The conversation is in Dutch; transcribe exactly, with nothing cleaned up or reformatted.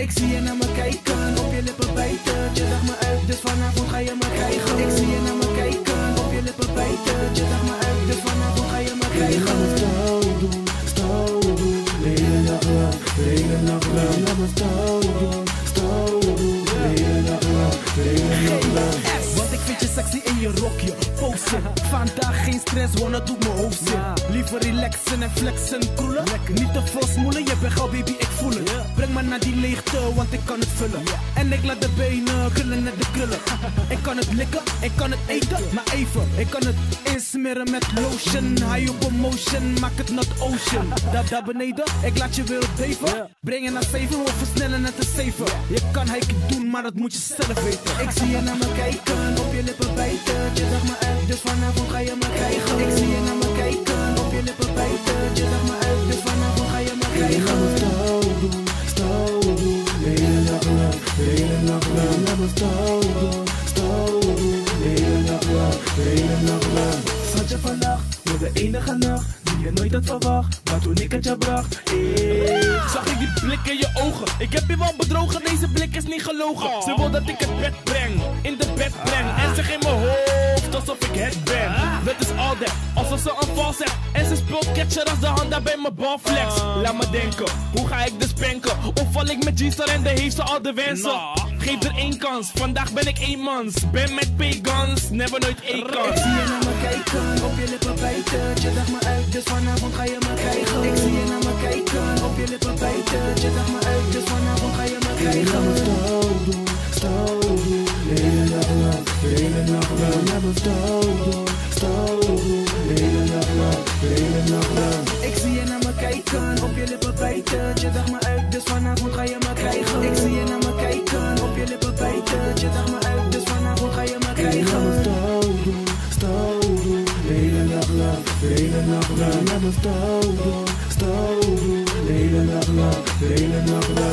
Ik zie je naar me kijken, op je lippen bijten. Je dacht me uit, dus vanavond ga je me krijgen. Ik zie je naar me kijken, op je lippen bijten. Je dacht me uit, dus vanavond ga je me krijgen. Laat me stout doen, stout doen. De hele nacht lang, de hele nacht lang. Laat me stout doen, stout doen. De hele nacht lang, de hele nacht lang. Want ik vind je sexy in je rokje, posen. Vandaag geen stress, want het doet mijn hoofd zin. Liever relaxen en flexen, kroelen. Niet te veel smoelen, je bent gauw baby, ik voel het. Breng me naar die leegte, want ik kan het vullen. En ik laat de benen krullen net de krullen. Ik kan het likken, ik kan het eten, maar even. Ik kan het insmeren met lotion. High op emotion, maak het not ocean. Daar, daar beneden, ik laat je wereld beven. Breng je naar zeven, we versnellen net de zeven. Je kan hiken doen, maar dat moet je zelf weten. Ik zie je naar me kijken, op je lippen bijten. Je dacht me uit, dus vanavond ga je me krijgen. Ik zie je naar me kijken, op je lippen bijten. Je dacht me uit, dus vanavond ga je me krijgen. Laat me stout doen, stout doen. De hele nacht lang, de hele nacht lang. Laat me stout doen, stout doen. De hele nacht lang, de hele nacht lang. Schatje, vannacht was de enige nacht die je nooit had verwacht. Maar toen ik het je bracht, eh. Zag ik die blik in je ogen? Ik heb je wel bedrogen, deze blik is niet gelogen. Ze wil dat ik het bed breng, in de bed breng. En zeg in mijn hoofd alsof ik het ben. Dat is all that, alsof ze een val zegt. En ze speelt catcher als de hand daar bij mijn balflex. Laat me denken, hoe ga ik dus spanken? Of val ik met G-Star en de heeft ze al de wensen? Geef er één kans, vandaag ben ik eenmans. Ben met pagans, never nooit één Ik kans. zie je naar me kijken, op je lippen bijten. Je dacht me uit, dus vanavond ga je me krijgen. Ik zie je naar me kijken, op je lippen bijten. Je dacht me uit, dus vanavond ga je me krijgen. Laat me stout doen, stout doen. De hele nacht lang, de hele nacht lang. Laat me stout doen, stout doen. De hele nacht lang, de hele nacht lang. Ik zie je naar me kijken, op je lippen bijten. Je dacht me uit, dus vanavond ga je me krijgen. Ik zie je naar me kijken, op je lippen bijten. Je dacht me uit, dus vanavond ga je me krijgen. Laat me stout doen, stout doen. De hele nacht lang, de hele nacht lang. Laat me stout doen, stout doen. De hele nacht lang, de hele nacht lang.